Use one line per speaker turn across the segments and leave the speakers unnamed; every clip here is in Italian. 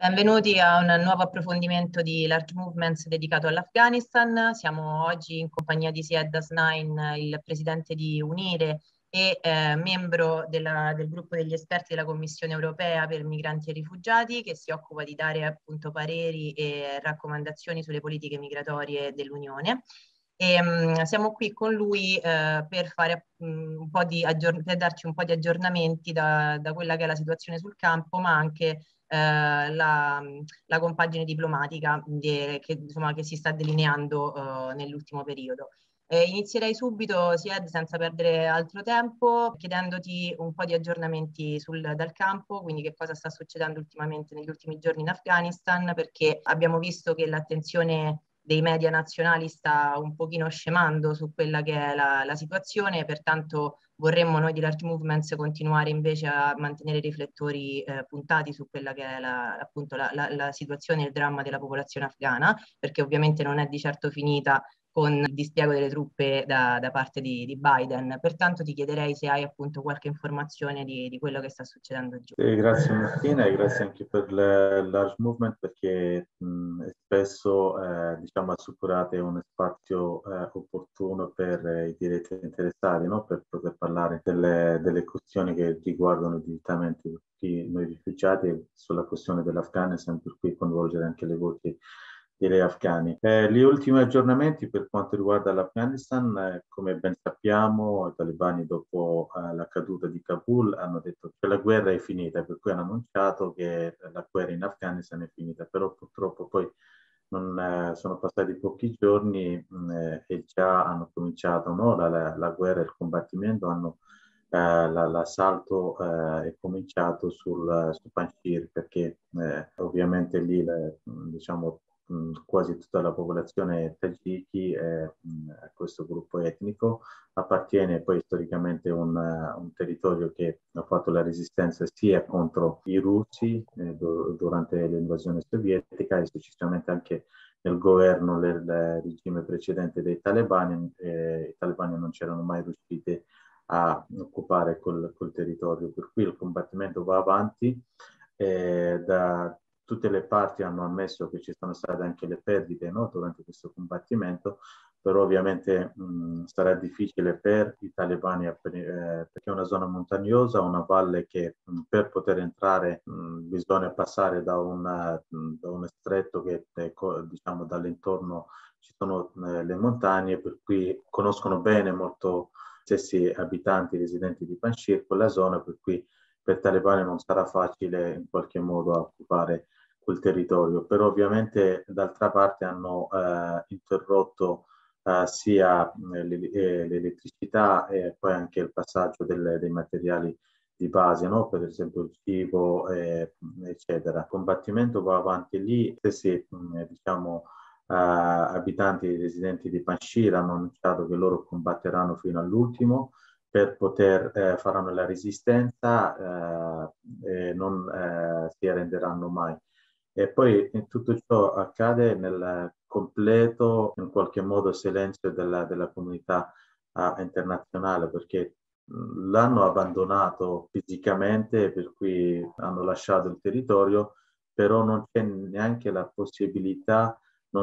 Benvenuti a un nuovo approfondimento di Large Movements dedicato all'Afghanistan. Siamo oggi in compagnia di Syed Hasnain, il presidente di UNIRE e membro del gruppo degli esperti della Commissione europea per migranti e rifugiati, che si occupa di dare appunto pareri e raccomandazioni sulle politiche migratorie dell'Unione. Siamo qui con lui per fare un po' per darci un po' di aggiornamenti da quella che è la situazione sul campo, ma anche la compagine diplomatica che si sta delineando nell'ultimo periodo. Inizierei subito, Sied, senza perdere altro tempo, chiedendoti un po' di aggiornamenti dal campo, quindi che cosa sta succedendo ultimamente negli ultimi giorni in Afghanistan, perché abbiamo visto che l'attenzione dei media nazionali sta un pochino scemando su quella che è la situazione, pertanto vorremmo noi di Large Movements continuare invece a mantenere i riflettori puntati su quella che è appunto la situazione e il dramma della popolazione afghana, perché ovviamente non è di certo finita con il dispiego delle truppe da parte di Biden. Pertanto ti chiederei se hai appunto qualche informazione di quello che sta succedendo giù.
Grazie Martina e grazie anche per il Large Movement perché spesso assicurate uno spazio opportuno per i diretti interessati, no? Per poter parlare delle questioni che riguardano direttamente tutti noi rifugiati sulla questione dell'Afghanistan, per cui coinvolgere anche le voci degli afghani. Gli ultimi aggiornamenti per quanto riguarda l'Afghanistan, come ben sappiamo, i talebani dopo la caduta di Kabul hanno detto che la guerra è finita, per cui hanno annunciato che la guerra in Afghanistan è finita, però purtroppo poi non sono passati pochi giorni e già hanno cominciato, no? La guerra e il combattimento l'assalto è cominciato su Panjshir perché ovviamente lì quasi tutta la popolazione tagiki a questo gruppo etnico appartiene poi storicamente a un territorio che ha fatto la resistenza sia contro i russi durante l'invasione sovietica e successivamente anche nel governo del regime precedente dei talebani. I talebani non c'erano mai riusciti a occupare quel territorio, per cui il combattimento va avanti. Da tutte le parti hanno ammesso che ci sono state anche le perdite, no? Durante questo combattimento, però ovviamente sarà difficile per i talebani perché è una zona montagnosa, una valle che per poter entrare bisogna passare da un stretto che diciamo dall'intorno ci sono le montagne, per cui conoscono bene molto stessi abitanti residenti di Panjshir, quella zona, per cui per i talebani non sarà facile in qualche modo occupare quel territorio, però ovviamente d'altra parte hanno interrotto sia l'elettricità e poi anche il passaggio dei materiali di base, no? Per esempio il cibo, eccetera. Il combattimento va avanti lì, stessi abitanti residenti di Panjshir hanno annunciato che loro combatteranno fino all'ultimo per poter faranno la resistenza e non si arrenderanno mai. E poi tutto ciò accade nel completo, in qualche modo, silenzio della comunità internazionale, perché l'hanno abbandonato fisicamente, per cui hanno lasciato il territorio, però non c'è neanche la possibilità,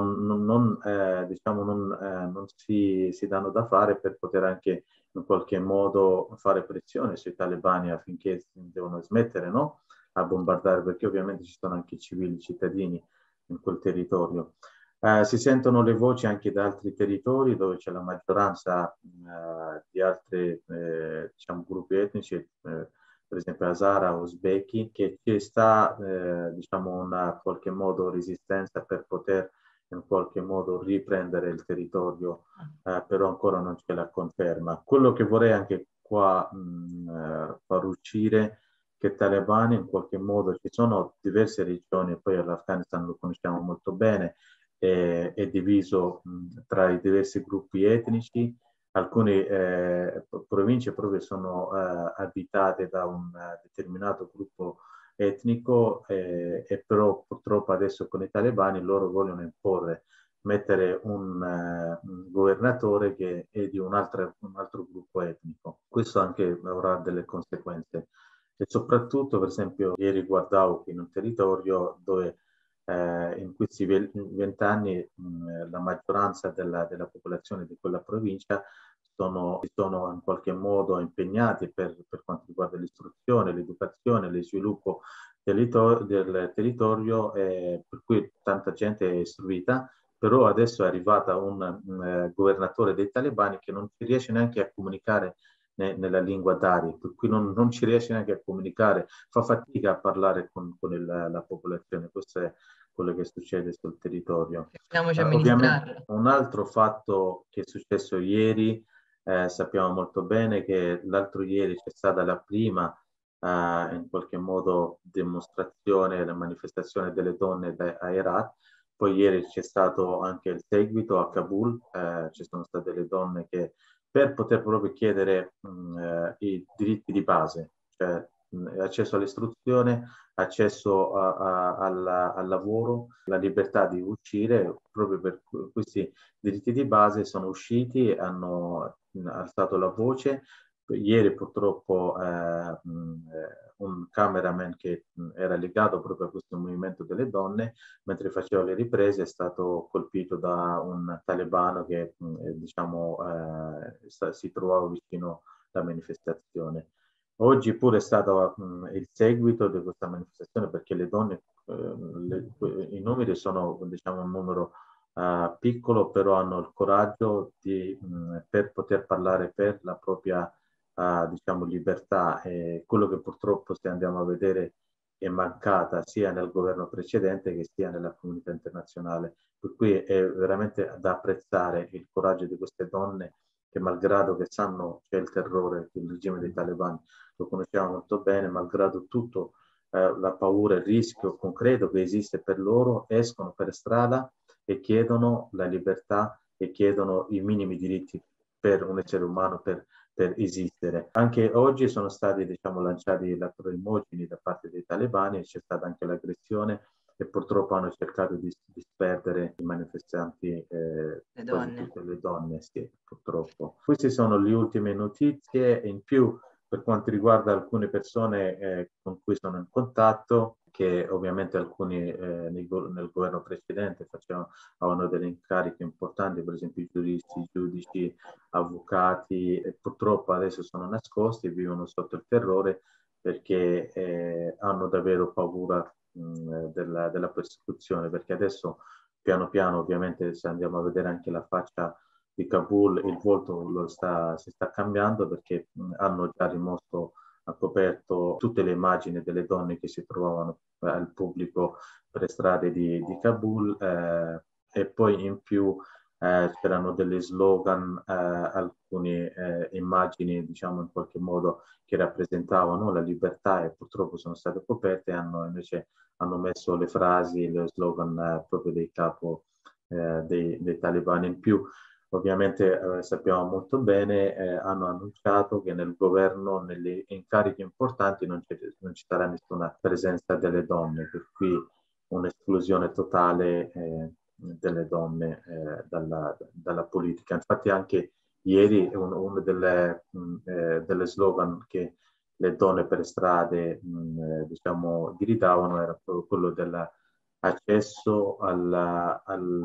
non si danno da fare per poter anche in qualche modo fare pressione sui talebani affinché devono smettere, no? A bombardare, perché ovviamente ci sono anche civili cittadini in quel territorio. Si sentono le voci anche da altri territori dove c'è la maggioranza di altri gruppi etnici, per esempio Hazara, Uzbeki, che ci sta una qualche modo resistenza per poter in qualche modo riprendere il territorio, però ancora non c'è la conferma. Quello che vorrei anche qua far uscire che talebani in qualche modo ci sono diverse regioni, poi l'Afghanistan lo conosciamo molto bene, è diviso tra i diversi gruppi etnici, alcune province proprio sono abitate da un determinato gruppo etnico e però purtroppo adesso con i talebani loro vogliono imporre, mettere un governatore che è di un altro gruppo etnico. Questo anche avrà delle conseguenze E soprattutto, per esempio, ieri guardavo in un territorio dove in questi 20 anni la maggioranza della popolazione di quella provincia si sono in qualche modo impegnati per quanto riguarda l'istruzione, l'educazione, lo sviluppo del territorio, per cui tanta gente è istruita, però adesso è arrivata un governatore dei talebani che non ci riesce neanche a comunicare nella lingua Dari, per cui non ci riesce neanche a comunicare, fa fatica a parlare con la popolazione. Questo è quello che succede sul territorio. Ovviamente un altro fatto che è successo ieri, sappiamo molto bene che l'altro ieri c'è stata la prima in qualche modo dimostrazione, la manifestazione delle donne a Herat. Poi ieri c'è stato anche il seguito a Kabul, ci sono state le donne che per poter proprio chiedere i diritti di base, cioè accesso all'istruzione, accesso al lavoro, la libertà di uscire, proprio per questi diritti di base sono usciti, hanno alzato la voce. Ieri purtroppo un cameraman che era legato proprio a questo movimento delle donne, mentre faceva le riprese, è stato colpito da un talebano che diciamo si trovava vicino alla manifestazione. Oggi pure è stato il seguito di questa manifestazione perché le donne, i numeri sono diciamo un numero piccolo, però hanno il coraggio per poter parlare per la propria diciamo, libertà. E quello che purtroppo se andiamo a vedere è mancata sia nel governo precedente che sia nella comunità internazionale. Per cui è veramente da apprezzare il coraggio di queste donne che malgrado che sanno c'è il terrore del regime dei talebani, lo conosciamo molto bene, malgrado tutto la paura e il rischio concreto che esiste per loro, escono per strada e chiedono la libertà e chiedono i minimi diritti per un essere umano, per esistere. Anche oggi sono stati diciamo, lanciati lacrimogeni da parte dei talebani e c'è stata anche l'aggressione e purtroppo hanno cercato di disperdere i manifestanti, quasi tutte le donne, sì, purtroppo. Queste sono le ultime notizie. In più, per quanto riguarda alcune persone con cui sono in contatto, che ovviamente alcuni nel governo precedente avevano delle incariche importanti, per esempio i giuristi, i giudici, avvocati, e purtroppo adesso sono nascosti e vivono sotto il terrore perché hanno davvero paura della persecuzione, perché adesso piano piano ovviamente se andiamo a vedere anche la faccia di Kabul, il volto si sta cambiando perché hanno già rimosso ha coperto tutte le immagini delle donne che si trovavano al pubblico per le strade di Kabul e poi in più c'erano delle slogan, alcune immagini diciamo in qualche modo che rappresentavano la libertà e purtroppo sono state coperte e invece hanno messo le frasi, le slogan proprio dei capo dei talebani. In più ovviamente sappiamo molto bene, hanno annunciato che nel governo, negli incarichi importanti, non ci sarà nessuna presenza delle donne, per cui un'esclusione totale delle donne dalla politica. Infatti anche ieri uno delle slogan che le donne per strade diciamo, gridavano era proprio quello dell'accesso alla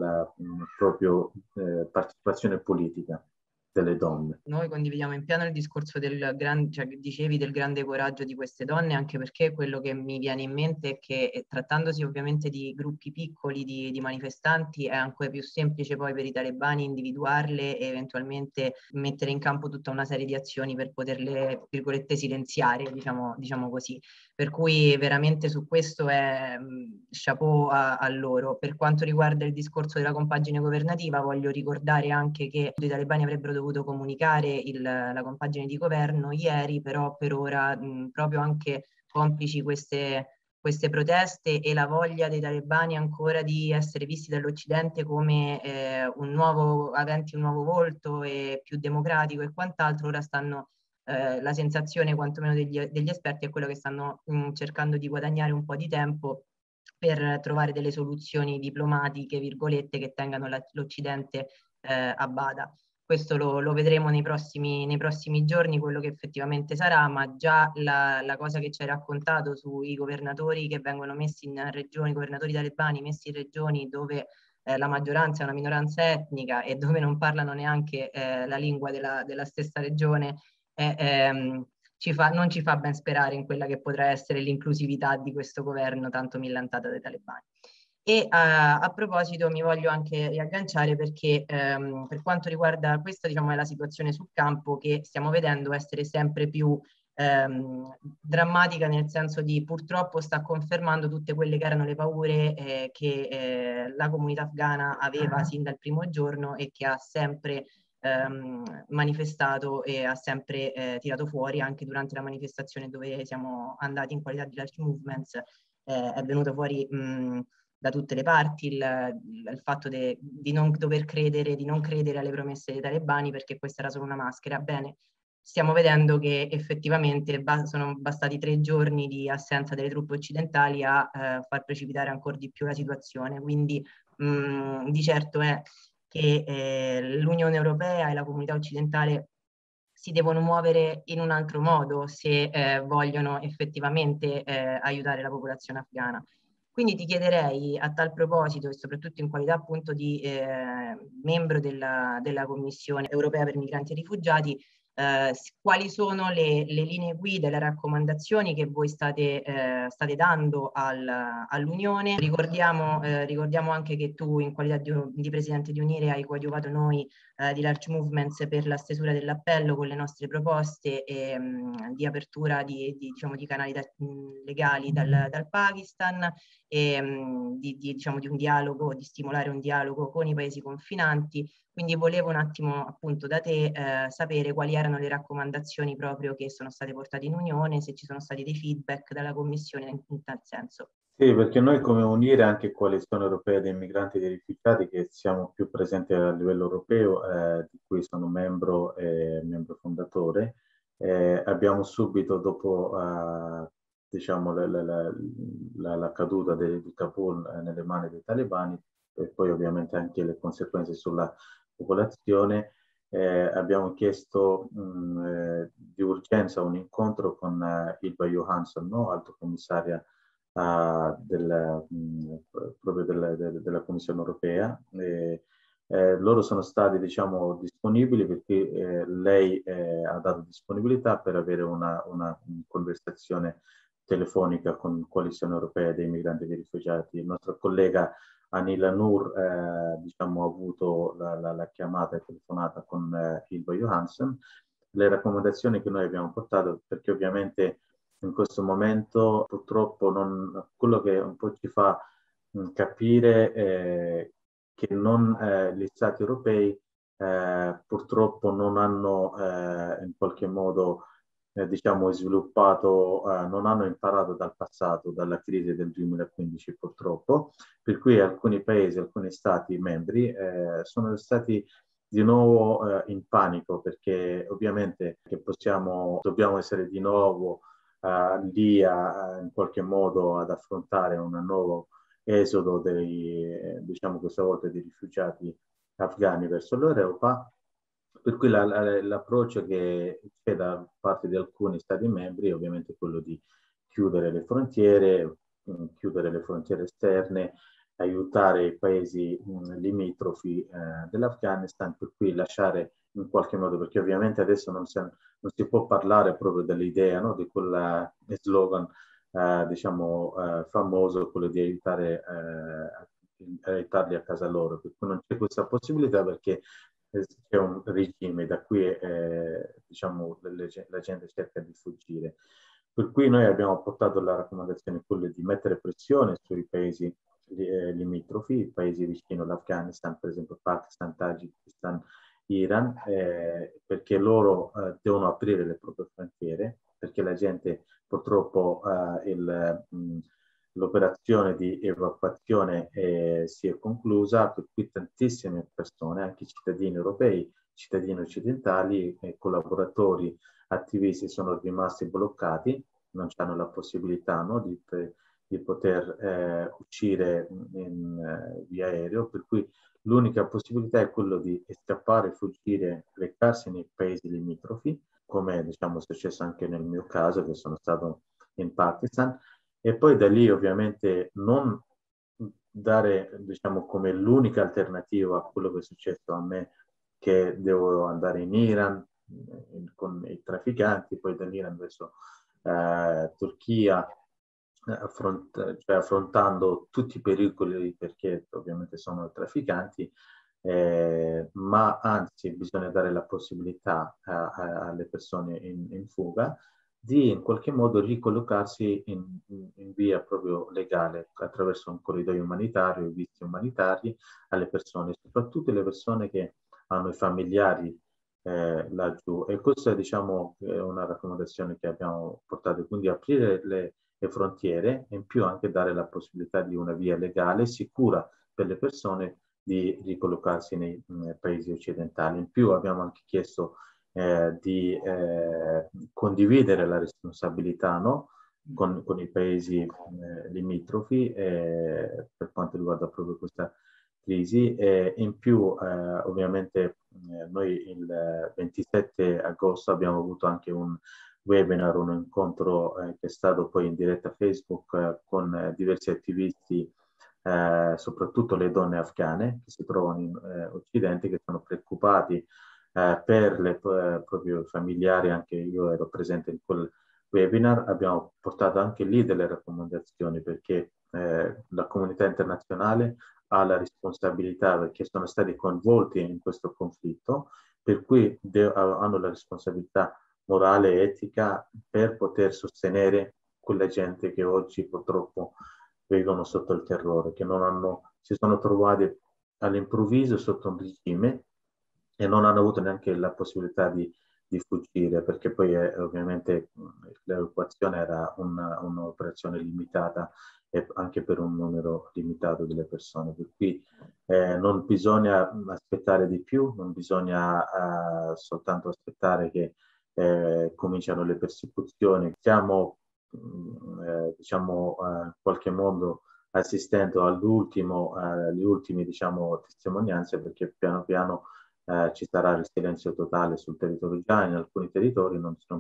proprio partecipazione politica delle donne.
Noi condividiamo in pieno il discorso cioè, che dicevi del grande coraggio di queste donne, anche perché quello che mi viene in mente è che trattandosi ovviamente di gruppi piccoli di manifestanti è ancora più semplice poi per i talebani individuarle e eventualmente mettere in campo tutta una serie di azioni per poterle, virgolette, silenziare, diciamo così. Per cui veramente su questo è chapeau a loro. Per quanto riguarda il discorso della compagine governativa, voglio ricordare anche che i talebani avrebbero dovuto comunicare la compagine di governo ieri, però per ora proprio anche complici queste proteste e la voglia dei talebani ancora di essere visti dall'Occidente come aventi un nuovo volto e più democratico e quant'altro, ora stanno la sensazione quantomeno degli esperti è quello che stanno cercando di guadagnare un po' di tempo per trovare delle soluzioni diplomatiche, virgolette, che tengano l'Occidente a bada. questo lo vedremo nei prossimi giorni, quello che effettivamente sarà, ma già la cosa che ci hai raccontato sui governatori che vengono messi in regioni, governatori talebani messi in regioni dove la maggioranza è una minoranza etnica e dove non parlano neanche la lingua della stessa regione, non ci fa ben sperare in quella che potrà essere l'inclusività di questo governo tanto millantata dai talebani. E a proposito mi voglio anche riagganciare perché per quanto riguarda questa, diciamo, è la situazione sul campo che stiamo vedendo essere sempre più drammatica, nel senso di purtroppo sta confermando tutte quelle che erano le paure che la comunità afghana aveva sin dal primo giorno e che ha sempre manifestato e ha sempre tirato fuori anche durante la manifestazione dove siamo andati in qualità di Large Movements. È venuto fuori da tutte le parti il fatto di non dover credere, di non credere alle promesse dei talebani perché questa era solo una maschera. Bene, stiamo vedendo che effettivamente sono bastati 3 giorni di assenza delle truppe occidentali a far precipitare ancora di più la situazione. Quindi di certo è che l'Unione Europea e la comunità occidentale si devono muovere in un altro modo se vogliono effettivamente aiutare la popolazione afghana. Quindi ti chiederei a tal proposito, e soprattutto in qualità appunto di membro della Commissione Europea per Migranti e Rifugiati, quali sono le linee guida e le raccomandazioni che voi state dando all'Unione. Ricordiamo anche che tu in qualità di Presidente di Unire hai coadiuvato noi di Large Movements per la stesura dell'appello con le nostre proposte di apertura diciamo, di canali legali dal Pakistan e diciamo, di un dialogo, di stimolare un dialogo con i paesi confinanti. Quindi volevo un attimo appunto da te sapere quali erano le raccomandazioni proprio che sono state portate in Unione, se ci sono stati dei feedback dalla Commissione in tal senso.
Sì, perché noi come Unire, anche Coalizione Europea dei Migranti e dei Rifugiati, che siamo più presenti a livello europeo, di cui sono membro fondatore, abbiamo subito dopo diciamo, la caduta di Kabul nelle mani dei talebani e poi ovviamente anche le conseguenze sulla popolazione, abbiamo chiesto di urgenza un incontro con Ylva Johansson, no? Alto commissaria proprio della Commissione Europea. Loro sono stati, diciamo, disponibili perché lei ha dato disponibilità per avere una conversazione telefonica con Coalizione Europea dei Migranti e dei Rifugiati. Il nostro collega Anila Nur diciamo, ha avuto la chiamata e telefonata con Ylva Johansson. Le raccomandazioni che noi abbiamo portato, perché ovviamente in questo momento purtroppo quello che un po' ci fa capire che gli Stati europei purtroppo non hanno in qualche modo diciamo sviluppato, non hanno imparato dal passato, dalla crisi del 2015 purtroppo, per cui alcuni paesi, alcuni Stati membri sono stati di nuovo in panico perché ovviamente che dobbiamo essere di nuovo lì in qualche modo ad affrontare un nuovo esodo diciamo questa volta dei rifugiati afghani verso l'Europa, per cui l'approccio che c'è da parte di alcuni Stati membri è ovviamente quello di chiudere le frontiere esterne, aiutare i paesi limitrofi dell'Afghanistan, per cui lasciare in qualche modo, perché ovviamente adesso non si può parlare proprio dell'idea, no? Di quel slogan diciamo famoso, quello di aiutarli a casa loro, per cui non c'è questa possibilità perché c'è un regime da cui diciamo, la gente cerca di fuggire. Per cui noi abbiamo portato la raccomandazione quella di mettere pressione sui paesi limitrofi, i paesi vicino all'Afghanistan, per esempio Pakistan, Tagikistan, Iran, perché loro devono aprire le proprie frontiere, perché la gente purtroppo l'operazione di evacuazione si è conclusa, per cui tantissime persone, anche cittadini europei, cittadini occidentali e collaboratori attivisti sono rimasti bloccati, non hanno la possibilità, no, di poter uscire via aereo, per cui l'unica possibilità è quello di scappare, fuggire, recarsi nei paesi limitrofi, come diciamo è successo anche nel mio caso, che sono stato in Pakistan, e poi da lì ovviamente non dare, diciamo, come l'unica alternativa a quello che è successo a me, che devo andare in Iran con i trafficanti, poi dall'Iran verso Turchia, cioè affrontando tutti i pericoli perché ovviamente sono trafficanti, ma anzi bisogna dare la possibilità alle persone in fuga di in qualche modo ricollocarsi in via proprio legale attraverso un corridoio umanitario, visti umanitari alle persone, soprattutto le persone che hanno i familiari laggiù. E questa è, diciamo, è una raccomandazione che abbiamo portato, quindi aprire le frontiere e in più anche dare la possibilità di una via legale sicura per le persone di ricollocarsi nei paesi occidentali. In più abbiamo anche chiesto di condividere la responsabilità, no? con i paesi limitrofi per quanto riguarda proprio questa crisi. In più ovviamente noi il 27 agosto abbiamo avuto anche un webinar, un incontro che è stato poi in diretta Facebook con diversi attivisti, soprattutto le donne afghane che si trovano in Occidente, che sono preoccupati per le proprio familiari. Anche io ero presente in quel webinar, abbiamo portato anche lì delle raccomandazioni perché la comunità internazionale ha la responsabilità, perché sono stati coinvolti in questo conflitto, per cui hanno la responsabilità morale e etica per poter sostenere quella gente che oggi purtroppo vivono sotto il terrore, che non hanno, si sono trovati all'improvviso sotto un regime e non hanno avuto neanche la possibilità di fuggire, perché poi ovviamente l'evacuazione era un'operazione limitata e anche per un numero limitato delle persone. Per cui non bisogna aspettare di più, non bisogna soltanto aspettare che cominciano le persecuzioni. Stiamo, diciamo, in qualche modo assistendo alle ultime, diciamo, testimonianze, perché piano piano ci sarà il silenzio totale sul territorio. Già in alcuni territori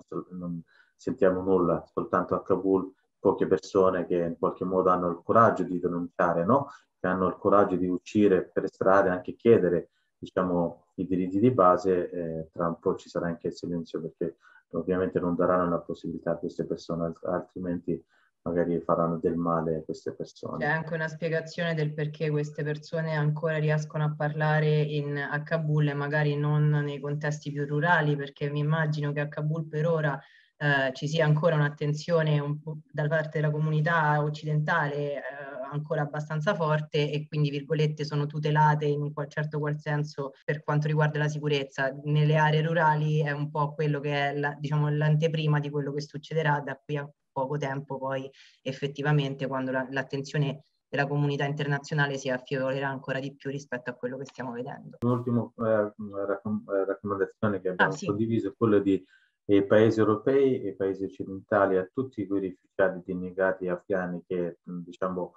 non sentiamo nulla, soltanto a Kabul poche persone che in qualche modo hanno il coraggio di denunciare, no? Che hanno il coraggio di uscire per strada e anche chiedere, diciamo, i diritti di base. Tra un po' ci sarà anche il silenzio, perché ovviamente non daranno la possibilità a queste persone, altrimenti magari faranno del male a queste
C'è
persone.
anche una spiegazione del perché queste persone ancora riescono a parlare a Kabul e magari non nei contesti più rurali, perché mi immagino che a Kabul per ora ci sia ancora un'attenzione un po' da parte della comunità occidentale ancora abbastanza forte e quindi, virgolette, sono tutelate in un certo qual senso per quanto riguarda la sicurezza. Nelle aree rurali è un po' quello che è diciamo, l'anteprima di quello che succederà da qui a poco tempo, poi effettivamente quando l'attenzione della comunità internazionale si affiolerà ancora di più rispetto a quello che stiamo vedendo.
L'ultima raccomandazione che
Ah
abbiamo
sì,
condiviso è quella di paesi europei e paesi occidentali, a tutti quei rifugiati di immigrati afghani che diciamo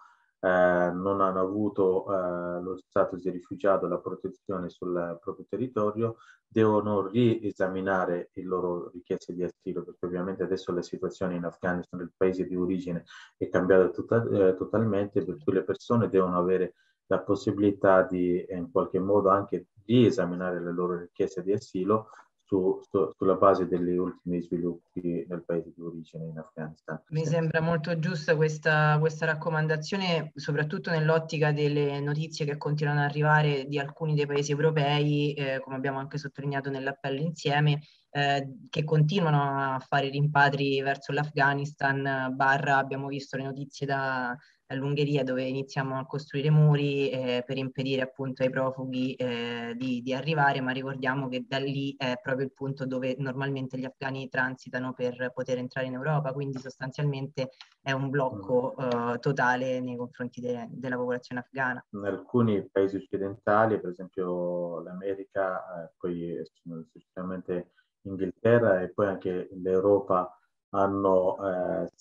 non hanno avuto lo status di rifugiato, la protezione sul proprio territorio, devono riesaminare le loro richieste di asilo, perché ovviamente adesso la situazione in Afghanistan, il paese di origine, è cambiata totalmente, per cui le persone devono avere la possibilità di in qualche modo anche di esaminare le loro richieste di asilo sulla base degli ultimi sviluppi nel paese di origine in Afghanistan.
mi sembra molto giusta questa raccomandazione, soprattutto nell'ottica delle notizie che continuano ad arrivare di alcuni dei paesi europei, come abbiamo anche sottolineato nell'appello insieme, che continuano a fare rimpatri verso l'Afghanistan, barra abbiamo visto le notizie dall'Ungheria dove iniziamo a costruire muri per impedire appunto ai profughi di arrivare, ma ricordiamo che da lì è proprio il punto dove normalmente gli afghani transitano per poter entrare in Europa, quindi sostanzialmente è un blocco totale nei confronti della popolazione afghana.
In alcuni paesi occidentali, per esempio l'America, poi successivamente Inghilterra e poi anche l'Europa hanno sì,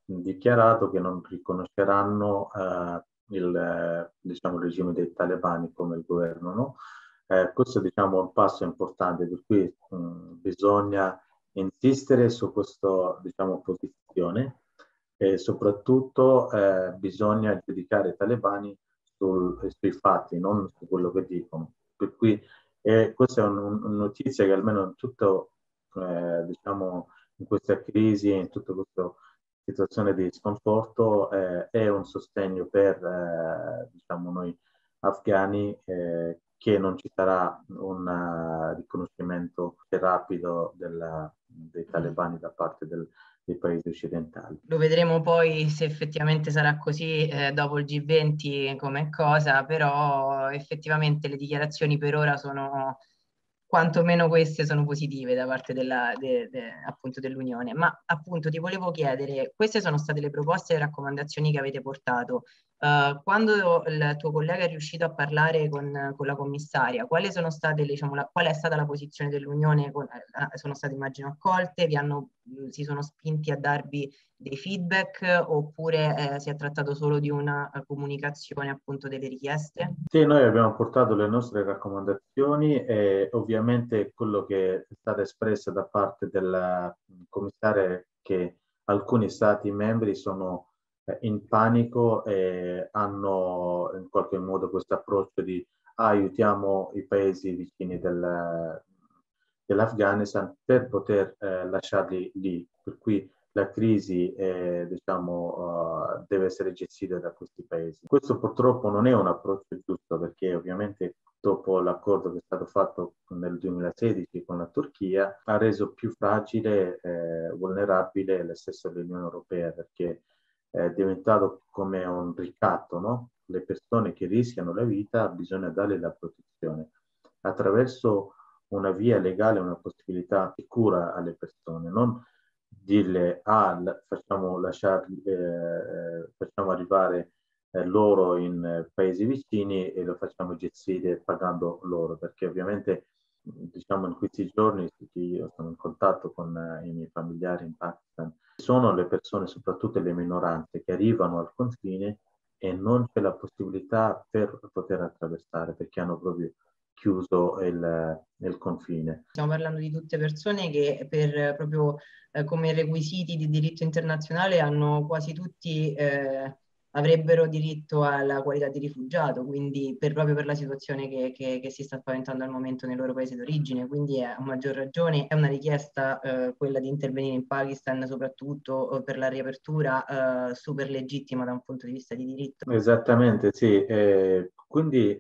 dichiarato che non riconosceranno diciamo, il regime dei talebani come il governo, no? Questo diciamo, è un passo importante, per cui bisogna insistere su questa diciamo, posizione e soprattutto bisogna giudicare i talebani sui fatti, non su quello che dicono. Per cui questa è una notizia che almeno in tutto, diciamo, in questa crisi, in tutta questa situazione di sconforto, è un sostegno per diciamo, noi afghani che non ci sarà un riconoscimento rapido dei talebani da parte dei paesi occidentali.
Lo vedremo poi se effettivamente sarà così dopo il G20 come cosa, però effettivamente le dichiarazioni per ora sono, quantomeno queste sono positive da parte appunto dell'Unione. Ma appunto ti volevo chiedere, queste sono state le proposte e le raccomandazioni che avete portato. Quando il tuo collega è riuscito a parlare con la commissaria, quali sono state, diciamo, qual è stata la posizione dell'Unione? Sono state immagino accolte, si sono spinti a darvi dei feedback oppure si è trattato solo di una comunicazione appunto delle richieste?
Sì, noi abbiamo portato le nostre raccomandazioni e ovviamente quello che è stato espresso da parte del commissario è che alcuni stati membri sono in panico e hanno in qualche modo questo approccio di aiutiamo i paesi vicini dell'Afghanistan per poter lasciarli lì. Per cui la crisi diciamo, deve essere gestita da questi paesi. Questo purtroppo non è un approccio giusto perché ovviamente dopo l'accordo che è stato fatto nel 2016 con la Turchia ha reso più fragile e vulnerabile la stessa l'Unione Europea perché è diventato come un ricatto, no? Le persone che rischiano la vita bisogna darle la protezione attraverso una via legale, una possibilità sicura alle persone, non dirle facciamo arrivare loro in paesi vicini e lo facciamo gestire pagando loro, perché ovviamente diciamo in questi giorni io sono in contatto con i miei familiari in Pakistan, sono le persone, soprattutto le minoranze, che arrivano al confine e non c'è la possibilità per poter attraversare perché hanno proprio chiuso il confine.
Stiamo parlando di tutte persone che proprio come requisiti di diritto internazionale hanno quasi tutti avrebbero diritto alla qualità di rifugiato, quindi proprio per la situazione che si sta spaventando al momento nel loro paese d'origine, quindi a maggior ragione è una richiesta quella di intervenire in Pakistan soprattutto per la riapertura super legittima da un punto di vista di diritto.
Esattamente, sì. Quindi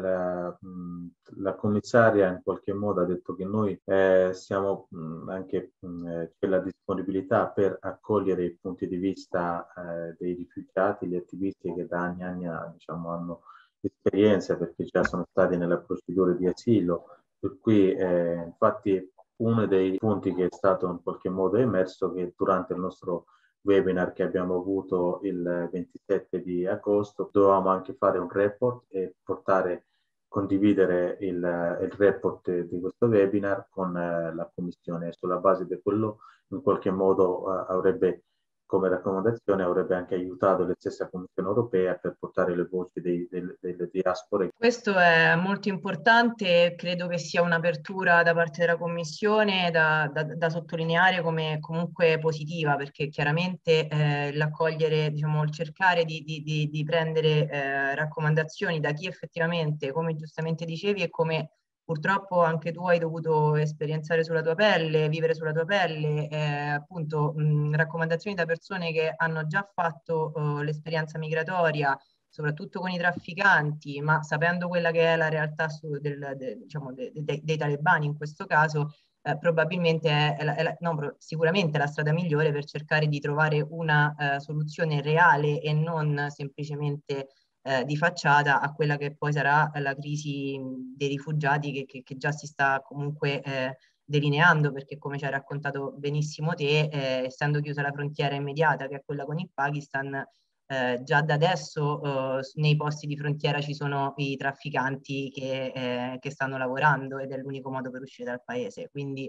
la commissaria in qualche modo ha detto che noi siamo anche c'è la disponibilità per accogliere i punti di vista dei rifugiati, gli attivisti che da anni e anni diciamo, hanno esperienza perché già sono stati nella procedura di asilo, per cui infatti uno dei punti che è stato in qualche modo emerso è che durante il nostro webinar che abbiamo avuto il 27 di agosto, dovevamo anche fare un report e condividere il report di questo webinar con la Commissione. Sulla base di quello, in qualche modo come raccomandazione, avrebbe anche aiutato la stessa Commissione europea per portare le voci delle diaspore.
Questo è molto importante e credo che sia un'apertura da parte della Commissione da sottolineare come comunque positiva, perché chiaramente l'accogliere, diciamo, il cercare di prendere raccomandazioni da chi effettivamente, come giustamente dicevi, e come purtroppo anche tu hai dovuto esperienziare sulla tua pelle, vivere sulla tua pelle, appunto raccomandazioni da persone che hanno già fatto l'esperienza migratoria, soprattutto con i trafficanti, ma sapendo quella che è la realtà diciamo, dei talebani in questo caso, probabilmente no, sicuramente è la strada migliore per cercare di trovare una soluzione reale e non semplicemente di facciata a quella che poi sarà la crisi dei rifugiati che già si sta comunque delineando, perché come ci hai raccontato benissimo te, essendo chiusa la frontiera immediata, che è quella con il Pakistan, già da adesso nei posti di frontiera ci sono i trafficanti che stanno lavorando ed è l'unico modo per uscire dal paese. Quindi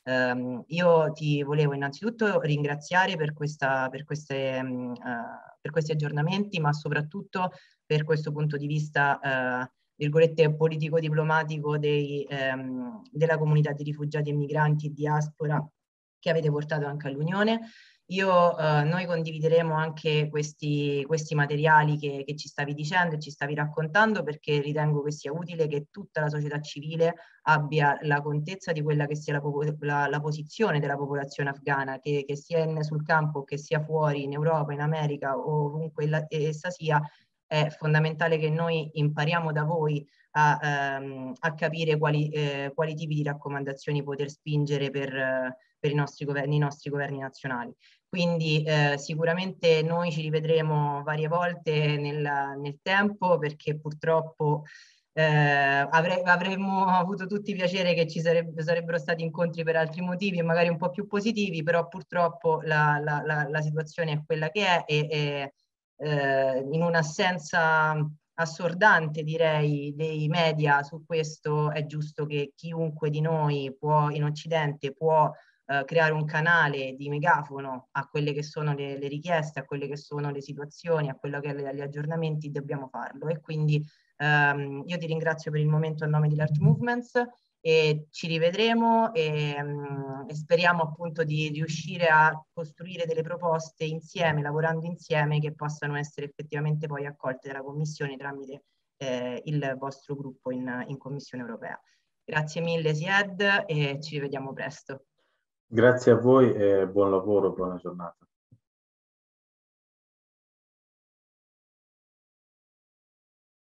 Io ti volevo innanzitutto ringraziare per questi aggiornamenti, ma soprattutto per questo punto di vista virgolette politico-diplomatico della comunità di rifugiati e migranti e diaspora che avete portato anche all'Unione. Noi condivideremo anche questi materiali che ci stavi dicendo e ci stavi raccontando, perché ritengo che sia utile che tutta la società civile abbia la contezza di quella che sia la posizione della popolazione afghana, che sia sul campo, che sia fuori, in Europa, in America o ovunque essa sia. È fondamentale che noi impariamo da voi a capire quali tipi di raccomandazioni poter spingere per i nostri governi nazionali. Quindi sicuramente noi ci rivedremo varie volte nel tempo, perché purtroppo avremmo avuto tutti piacere che ci sarebbero stati incontri per altri motivi e magari un po' più positivi, però purtroppo la situazione è quella che è e in un'assenza assordante, direi, dei media su questo, è giusto che chiunque di noi in Occidente può creare un canale di megafono a quelle che sono le richieste, a quelle che sono le situazioni, a quello che gli aggiornamenti, dobbiamo farlo. E quindi io ti ringrazio per il momento a nome di Large Movements e ci rivedremo e speriamo appunto di riuscire a costruire delle proposte insieme, lavorando insieme, che possano essere effettivamente poi accolte dalla Commissione tramite il vostro gruppo in Commissione europea. Grazie mille Sied e ci rivediamo presto.
Grazie a voi e buon lavoro, buona giornata.